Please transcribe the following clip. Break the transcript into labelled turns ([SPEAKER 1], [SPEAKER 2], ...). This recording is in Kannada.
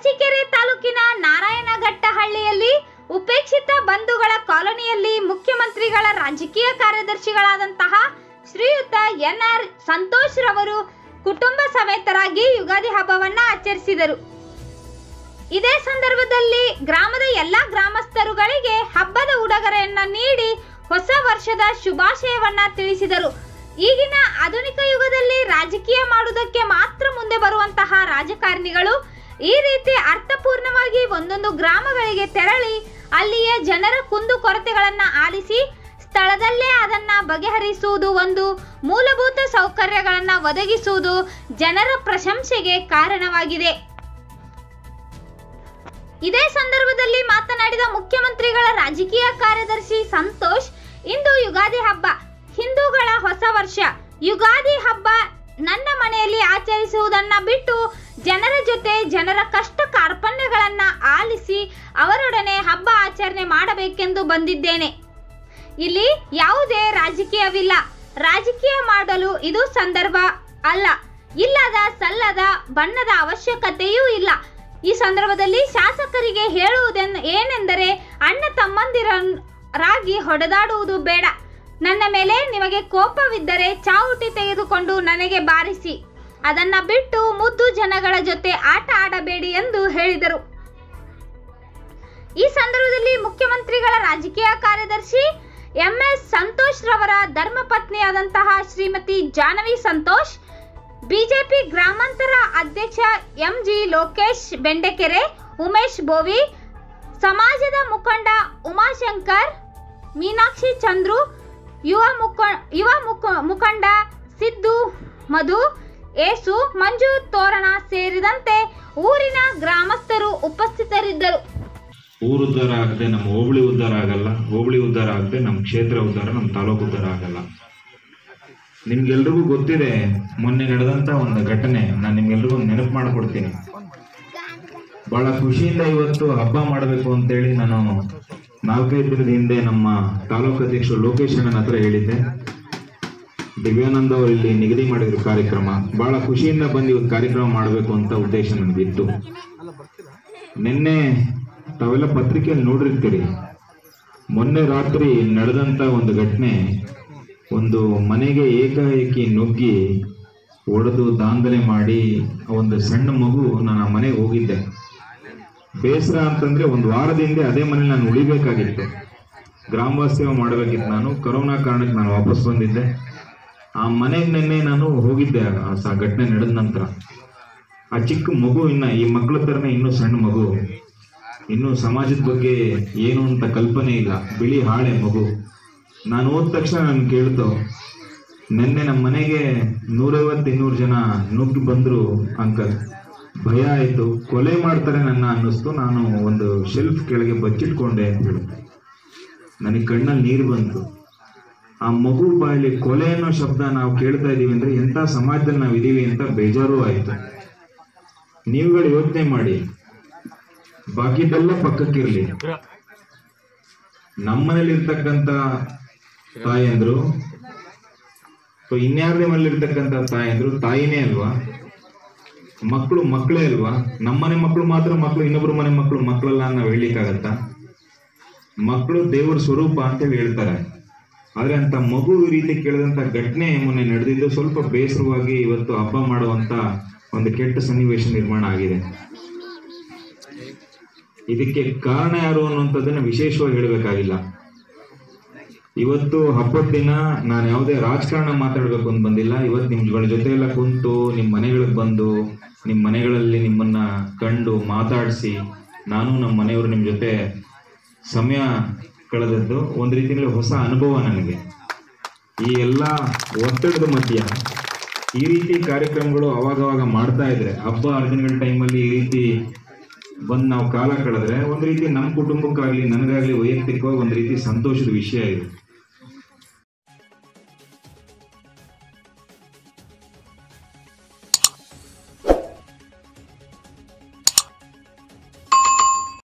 [SPEAKER 1] ಅರಸೀಕೆರೆ ತಾಲೂಕಿನ ನಾರಾಯಣಘಟ್ಟಹಳ್ಳಿಯಲ್ಲಿ ಉಪೇಕ್ಷಿತ ಬಂಧುಗಳ ಕಾಲೋನಿಯಲ್ಲಿ ಮುಖ್ಯಮಂತ್ರಿಗಳ ರಾಜಕೀಯ ಕಾರ್ಯದರ್ಶಿಗಳಾದಂತಹ ಶ್ರೀಯುತ ಎನ್.ಆರ್. ಸಂತೋಷ್ ರವರು ಕುಟುಂಬ ಸಮೇತರಾಗಿ ಯುಗಾದಿ ಹಬ್ಬವನ್ನು ಆಚರಿಸಿದರು. ಇದೇ ಸಂದರ್ಭದಲ್ಲಿ ಗ್ರಾಮದ ಎಲ್ಲ ಗ್ರಾಮಸ್ಥರುಗಳಿಗೆ ಹಬ್ಬದ ಉಡುಗೊರೆಯನ್ನು ನೀಡಿ ಹೊಸ ವರ್ಷದ ಶುಭಾಶಯವನ್ನ ತಿಳಿಸಿದರು. ಈಗಿನ ಆಧುನಿಕ ಯುಗದಲ್ಲಿ ರಾಜಕೀಯ ಮಾಡುವುದಕ್ಕೆ ಮಾತ್ರ ಮುಂದೆ ಬರುವಂತಹ ರಾಜಕಾರಣಿಗಳು ಈ ರೀತಿ ಅರ್ಥಪೂರ್ಣವಾಗಿ ಒಂದೊಂದು ಗ್ರಾಮಗಳಿಗೆ ತೆರಳಿ ಅಲ್ಲಿಯ ಜನರ ಕುಂದು ಕೊರತೆಗಳನ್ನು ಆಲಿಸಿ ಸ್ಥಳದಲ್ಲೇ ಅದನ್ನ ಬಗೆಹರಿಸುವುದು, ಒಂದು ಮೂಲಭೂತ ಸೌಕರ್ಯಗಳನ್ನು ಒದಗಿಸುವುದು ಜನರ ಪ್ರಶಂಸೆಗೆ ಕಾರಣವಾಗಿದೆ. ಇದೇ ಸಂದರ್ಭದಲ್ಲಿ ಮಾತನಾಡಿದ ಮುಖ್ಯಮಂತ್ರಿಗಳ ರಾಜಕೀಯ ಕಾರ್ಯದರ್ಶಿ ಸಂತೋಷ್, ಇಂದು ಯುಗಾದಿ ಹಬ್ಬ, ಹಿಂದೂಗಳ ಹೊಸ ವರ್ಷ. ಯುಗಾದಿ ಹಬ್ಬ ನನ್ನ ಮನೆಯಲ್ಲಿ ಆಚರಿಸುವುದನ್ನ ಬಿಟ್ಟು ಜನರ ಜೊತೆ ಜನರ ಕಷ್ಟ ಕಾರ್ಪಣ್ಯಗಳನ್ನ ಆಲಿಸಿ ಅವರೊಡನೆ ಹಬ್ಬ ಆಚರಣೆ ಮಾಡಬೇಕೆಂದು ಬಂದಿದ್ದೇನೆ. ಇಲ್ಲಿ ಯಾವುದೇ ರಾಜಕೀಯವಿಲ್ಲ. ರಾಜಕೀಯ ಮಾಡಲು ಇದು ಸಂದರ್ಭ ಅಲ್ಲ. ಇಲ್ಲದ ಸಲ್ಲದ ಬಣ್ಣದ ಅವಶ್ಯಕತೆಯೂ ಇಲ್ಲ. ಈ ಸಂದರ್ಭದಲ್ಲಿ ಶಾಸಕರಿಗೆ ಏನೆಂದರೆ ಅಣ್ಣ ತಮ್ಮಂದಿರಾಗಿ ಹೊಡೆದಾಡುವುದು ಬೇಡ. ನನ್ನ ಮೇಲೆ ನಿಮಗೆ ಕೋಪವಿದ್ದರೆ ಚಾವುಟಿ ತೆಗೆದುಕೊಂಡು ನನಗೆ ಬಾರಿಸಿ, ಅದನ್ನ ಬಿಟ್ಟು ಮುದ್ದು ಜನಗಳ ಜೊತೆ ಆಟ ಆಡಬೇಡಿ ಎಂದು ಹೇಳಿದರು. ಈ ಸಂದರ್ಭದಲ್ಲಿ ಮುಖ್ಯಮಂತ್ರಿಗಳ ರಾಜಕೀಯ ಕಾರ್ಯದರ್ಶಿ ಎಂ.ಎಸ್. ಸಂತೋಷ್ ರವರ ಧರ್ಮಪತ್ನಿಯಾದಂತಹ ಶ್ರೀಮತಿ ಜಾಹ್ನವಿ ಸಂತೋಷ್, ಬಿಜೆಪಿ ಗ್ರಾಮಾಂತರ ಅಧ್ಯಕ್ಷ ಎಂ.ಜಿ. ಲೋಕೇಶ್ ಬೆಂಡೆಕೆರೆ, ಉಮೇಶ್ ಬೋವಿ, ಸಮಾಜದ ಮುಖಂಡ ಉಮಾಶಂಕರ್, ಮೀನಾಕ್ಷಿ ಚಂದ್ರು, ಯುವ ಮುಖಂಡ ಸಿದ್ದು ಮಧು, ಏಸು, ಮಂಜು ತೋರಣ ಸೇರಿದಂತೆ ಊರಿನ ಗ್ರಾಮಸ್ಥರು ಉಪಸ್ಥಿತರಿದ್ದರು.
[SPEAKER 2] ಊರು ಉದ್ಧಾರ ಆಗದೆ ನಮ್ಮ ಹೋಬಳಿ ಉದ್ಧಾರ ಆಗಲ್ಲ, ಹೋಬಳಿ ಉದ್ಧಾರ ಆಗದೆ ನಮ್ಮ ಕ್ಷೇತ್ರ ಉದ್ಧಾರ, ನಮ್ಮ ತಾಲೂಕು ಉದ್ಧಾರ ಆಗಲ್ಲ. ನಿಮ್ಗೆಲ್ರಿಗೂ ಗೊತ್ತಿದೆ, ಮೊನ್ನೆ ನಡೆದಂತ ಒಂದು ಘಟನೆ ನಾನು ನಿಮ್ಗೆಲ್ರಿಗೂ ನೆನಪು ಮಾಡಿಕೊಡ್ತೀನಿ. ಬಹಳ ಖುಷಿಯಿಂದ ಇವತ್ತು ಹಬ್ಬ ಮಾಡಬೇಕು ಅಂತೇಳಿ ನಾನು 4-5 ದಿನದ ಹಿಂದೆ ನಮ್ಮ ತಾಲೂಕು ಅಧ್ಯಕ್ಷರು ಲೋಕೇಶ್ ಅಣ್ಣನ ಹತ್ರ ಹೇಳಿದ್ದೆ. ದಿವ್ಯಾನಂದ ಅವರು ಇಲ್ಲಿ ನಿಗದಿ ಮಾಡಿದ್ರು ಕಾರ್ಯಕ್ರಮ. ಬಹಳ ಖುಷಿಯಿಂದ ಬಂದು ಇವತ್ತು ಕಾರ್ಯಕ್ರಮ ಮಾಡಬೇಕು ಅಂತ ಉದ್ದೇಶ ನನಗಿತ್ತು. ನಿನ್ನೆ ತಾವೆಲ್ಲ ಪತ್ರಿಕೆಯಲ್ಲಿ ನೋಡಿರ್ತೀರಿ, ಮೊನ್ನೆ ರಾತ್ರಿ ನಡೆದಂತ ಒಂದು ಘಟನೆ. ಒಂದು ಮನೆಗೆ ಏಕಾಏಕಿ ನುಗ್ಗಿ ಒಡೆದು ದಾಂಧಲೆ ಮಾಡಿ ಒಂದು ಸಣ್ಣ ಮಗು, ನಾನು ಆ ಮನೆಗೆ ಹೋಗಿದ್ದೆ. ಬೇಸರ ಅಂತಂದ್ರೆ ಒಂದು ವಾರದಿಂದ ಅದೇ ಮನೇಲಿ ನಾನು ಉಳಿಬೇಕಾಗಿತ್ತು, ಗ್ರಾಮ ವಾಸ್ತವ್ಯ ಮಾಡಬೇಕಿತ್ತು. ನಾನು ಕೊರೋನಾ ಕಾರಣಕ್ಕೆ ನಾನು ವಾಪಸ್ ಬಂದಿದ್ದೆ. ಆ ಮನೆಗೆ ನಿನ್ನೆ ನಾನು ಹೋಗಿದ್ದೆ. ಆ ಘಟನೆ ನಡೆದ ನಂತರ ಆ ಚಿಕ್ಕ ಮಗು, ಈ ಮಕ್ಕಳ ಥರನೇ ಇನ್ನೂ ಸಣ್ಣ ಮಗು, ಇನ್ನೂ ಸಮಾಜದ ಬಗ್ಗೆ ಏನು ಅಂತ ಕಲ್ಪನೆ ಇಲ್ಲ, ಬಿಳಿ ಹಾಳೆ ಮಗು. ನಾನು ಹೋದ ತಕ್ಷಣ ನಾನು ಕೇಳ್ತು, ನಿನ್ನೆ ನಮ್ಮ ಮನೆಗೆ 150-200 ಜನ ನುಗ್ಗಿ ಬಂದ್ರು ಅಂಕಲ್, ಭಯ ಆಯಿತು, ಕೊಲೆ ಮಾಡ್ತಾರೆ ನನ್ನ ಅನ್ನಿಸ್ತು. ನಾನು ಒಂದು ಶೆಲ್ಫ್ ಕೆಳಗೆ ಬಚ್ಚಿಟ್ಕೊಂಡೆ ಅಂತ ಹೇಳುತ್ತೆ. ನನಗೆ ಕಣ್ಣಲ್ಲಿ ನೀರು ಬಂತು. ಆ ಮಗು ಬಾಯಲ್ಲಿ ಕೊಲೆ ಅನ್ನೋ ಶಬ್ದ ನಾವು ಕೇಳ್ತಾ ಇದೀವಿ ಅಂದ್ರೆ ಎಂಥ ಸಮಾಜದಲ್ಲಿ ನಾವು ಇದೀವಿ ಅಂತ ಬೇಜಾರು ಆಯಿತು. ನೀವುಗಳು ಯೋಚನೆ ಮಾಡಿ, ಬಾಕಿದೆಲ್ಲ ಪಕ್ಕಕ್ಕಿರ್ಲಿ, ನಮ್ಮನೇಲಿ ಇರ್ತಕ್ಕಂಥ ತಾಯಂದ್ರು ಇನ್ಯಾರದೇ ಮನೇಲಿರ್ತಕ್ಕಂಥ ತಾಯಂದ್ರು ತಾಯಿನೇ ಅಲ್ವಾ, ಮಕ್ಕಳು ಮಕ್ಕಳೇ ಅಲ್ವಾ. ನಮ್ಮನೆ ಮಕ್ಕಳು ಮಾತ್ರ ಮಕ್ಕಳು, ಇನ್ನೊಬ್ರು ಮನೆ ಮಕ್ಕಳು ಮಕ್ಕಳಲ್ಲ ನಾವು ಹೇಳಲಿಕ್ಕಾಗತ್ತಾ? ಮಕ್ಕಳು ದೇವರ ಸ್ವರೂಪ ಅಂತೇಳಿ ಹೇಳ್ತಾರೆ. ಆದ್ರೆ ಅಂತ ಮಗು ಈ ರೀತಿ ಕೇಳಿದಂತ ಘಟನೆ ಮೊನ್ನೆ ನಡೆದಿದ್ದು ಸ್ವಲ್ಪ ಬೇಸರವಾಗಿ ಇವತ್ತು ಹಬ್ಬ ಮಾಡುವಂತ ಒಂದು ಕೆಟ್ಟ ಸನ್ನಿವೇಶ ನಿರ್ಮಾಣ ಆಗಿದೆ. ಇದಕ್ಕೆ ಕಾರಣ ಯಾರು ಅನ್ನುವಂಥದ್ದನ್ನ ವಿಶೇಷವಾಗಿ ಹೇಳಬೇಕಾಗಿಲ್ಲ. ಇವತ್ತು ಹಬ್ಬದ ದಿನ ನಾನು ಯಾವುದೇ ರಾಜಕಾರಣ ಮಾತಾಡ್ಬೇಕು ಅಂತ ಬಂದಿಲ್ಲ. ಇವತ್ತು ನಿಮ್ಗಳ ಜೊತೆ ಎಲ್ಲ ಕುಂತು ನಿಮ್ಮ ಮನೆಗಳಿಗೆ ಬಂದು ನಿಮ್ಮ ಮನೆಗಳಲ್ಲಿ ನಿಮ್ಮನ್ನ ಕಂಡು ಮಾತಾಡಿಸಿ ನಾನು ನಮ್ಮ ಮನೆಯವರು ನಿಮ್ಮ ಜೊತೆ ಸಮಯ ಕಳೆದದ್ದು ಒಂದು ರೀತಿಯಲ್ಲಿ ಹೊಸ ಅನುಭವ ನನಗೆ. ಈ ಎಲ್ಲ ಒತ್ತಡದ ಮಧ್ಯ ಈ ರೀತಿ ಕಾರ್ಯಕ್ರಮಗಳು ಅವಾಗವಾಗ ಮಾಡ್ತಾ ಇದ್ರೆ, ಹಬ್ಬ ಹರಿದಿನಗಳ ಟೈಮಲ್ಲಿ ಈ ರೀತಿ ಬಂದು ನಾವು ಕಾಲ ಕಳೆದ್ರೆ ಒಂದು ರೀತಿ ನಮ್ಮ ಕುಟುಂಬಕ್ಕಾಗಲಿ ನನಗಾಗಲಿ ವೈಯಕ್ತಿಕವಾಗಿ ಒಂದು ರೀತಿ ಸಂತೋಷದ ವಿಷಯ ಇದು.